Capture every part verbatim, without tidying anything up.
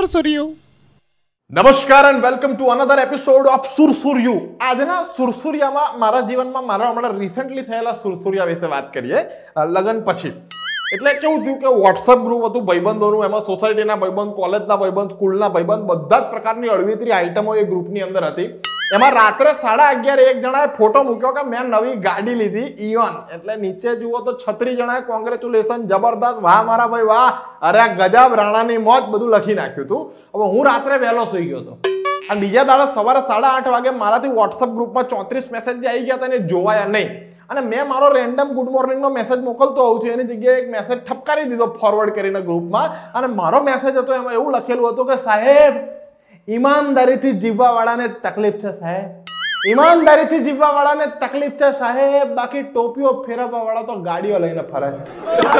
સુરસુરિયું. નમસ્કાર and welcome to another episode of સુરસુરિયું. આજના સુરસુરિયામાં મારા જીવનમાં મારા હમણાં રિસેન્ટલી થયેલા સુરસુરિયા વિશે વાત કરીએ. લગ્ન પછી એટલે કેવું થયું કે વોટ્સઅપ ગ્રુપ હતું ભાઈબંધોનું, એમાં સોસાયટીના ભાઈબંધ, કોલેજના ભાઈબંધ, સ્કૂલના ભાઈબંધ, બધા જ પ્રકારની અળવીતરી આઈટમો એ ગ્રુપની અંદર હતી. એમાં રાત્રે સાડા અગિયાર એક જણાએ ફોટો મૂક્યો કે મેં નવી ગાડી લીધી ઇયોન, એટલે નીચે જુઓ તો છત્રીસ જણાએ કોંગ્રેચ્યુલેશન, જબરદસ્ત, વાહ મારા ભાઈ વાહ, અરે ગજબ, રાણાની મોત, બધું લખી નાખ્યું હતું. હવે હું રાત્રે વહેલો સુઈ ગયો હતો અને બીજા દાડે સવારે સાડા આઠ વાગે મારાથી વોટ્સઅપ ગ્રુપમાં ચોત્રીસ મેસેજ આવી ગયા હતા અને જોવાયા નહીં. અને મેં મારો રેન્ડમ ગુડ મોર્નિંગ નો મેસેજ મોકલતો હોઉં છું, એની જગ્યાએ એક મેસેજ ઠપકારી દીધો ફોરવર્ડ કરીને ગ્રુપમાં, અને મારો મેસેજ હતો એમાં એવું લખેલું હતું કે સાહેબ, ઈમાનદારીથી જીવવા વાળાને તકલીફ છે સાહેબ, ઈમાનદારીથી જીવવા વાળાને તકલીફ છે સાહેબ, બાકી ટોપીઓ ફેરવવા વાળા તો ગાડીઓ લઈને ફરે છે.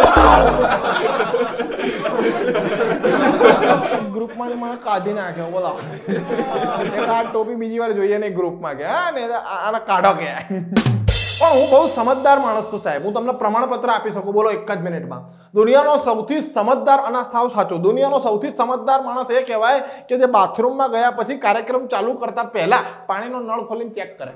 ગ્રુપમાં મને કાઢી નાખ્યો, બોલો. આ ટોપી બીજી વાર જોઈએ નહીં ગ્રુપમાં કે હા ને આને કાઢો કે. પણ હું બહુ સમજદાર માણસ છું સાહેબ, હું તમને પ્રમાણપત્ર આપી શકું, બોલો એક જ મિનિટમાં. દુનિયાનો સૌથી સમજદાર અને સાવ સાચો, દુનિયાનો સૌથી સમજદાર માણસ એ કહેવાય કે જે બાથરૂમમાં ગયા પછી કાર્યક્રમ ચાલુ કરતા પહેલા પાણીનો નળ ખોલીને ચેક કરે.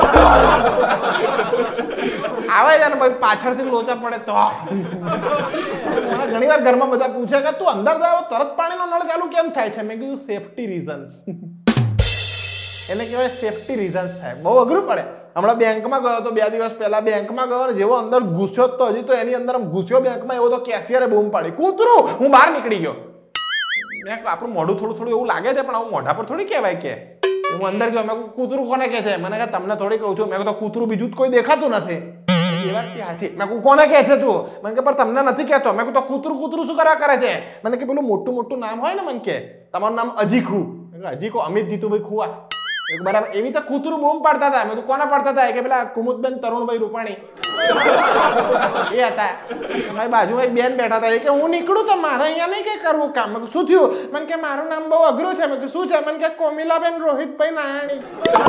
આવે છે ને ભાઈ, પાછળથી લોચા પડે તો. મને ઘણી વાર ઘરમાં બધા પૂછે કે તું અંદર જાવ તરત પાણીનો નળ ચાલુ કેમ થાય છે? મેં કીધું સેફટી રીઝન્સ. એને કહેવાય સેફટી રીઝન્સ સાહેબ, બહુ અઘરું પડે. હમણાં બેંકમાં ગયો તો, બે દિવસ પહેલા બેંકમાં ગયો, જેવો અંદર ઘૂસ્યો તો હજી તો એની અંદર ઘૂસ્યો બેંકમાં, એવો તો કેશિયરે બૂમ પાડી, કૂતરું. હું બહાર નીકળી ગયો. મેં આપણું મોઢું થોડું થોડું એવું લાગે છે, પણ આવું મોઢા પર થોડી કહેવાય કે. હું અંદર ગયો, મેં કૂતરું કોને કહે છે? મને કે તમને થોડી કહું છું. મેં તો કૂતરું બીજું જ કોઈ દેખાતું નથી. એ વાત સાચી. મેં કહું કોને કહે છે તું? મને કે પણ તમને નથી કહેતો. મેં કહું તો કૂતરું કૂતરું શું કર્યા કરે છે? મને કે પેલું મોટું મોટું નામ હોય ને, મને કે તમારું નામ અજીખુ. અજીખુ, અમિત જીતુભાઈ ખુવા. બરાબર, એવી તો કૂતરું બૂમ પાડતા હતા. મેં કોને પાડતા હતા? કે પેલા કુમુદબેન તરુણભાઈ રૂપાણી એ હતા. મારી બાજુમાં એક બેન બેઠા હતા, એ કે હું નીકળું તો મારે અહીંયા નહીં કઈ કરવું કામ. મેં શું થયું? મને કે મારું નામ બહુ અઘરું છે. મેં શું છે? મને કે કોમિલાબેન રોહિતભાઈ નાયાણી.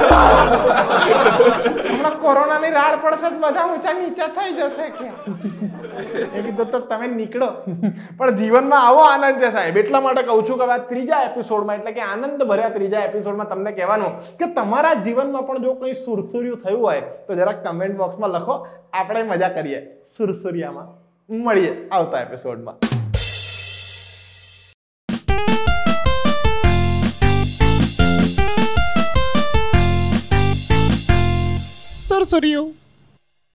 હમણાં કોરોનાની રાડ પડશે, બધા ઊંચા નીચા થઈ જશે કે. એ કીધું તો તમે નીકળો. પણ જીવનમાં આવો આનંદ છે સાહેબ, એટલા માટે કહું છું કે આ ત્રીજા એપિસોડમાં, એટલે કે આનંદ ભર્યા ત્રીજા એપિસોડમાં તમને કહેવાનું કે તમારા જીવનમાં પણ જો કંઈ સુરસુર્યું થયું હોય તો જરાક કમેન્ટ બોક્સમાં લખો, આપણે મજા કરીએ સુરસુરિયામાં. મળીએ આવતા એપિસોડમાં. સુરસુરિયું.